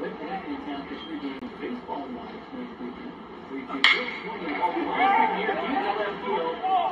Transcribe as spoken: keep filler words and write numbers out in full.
Lake Anthony town for three games baseball wise next weekend. We can just swing it all the way near deep left field.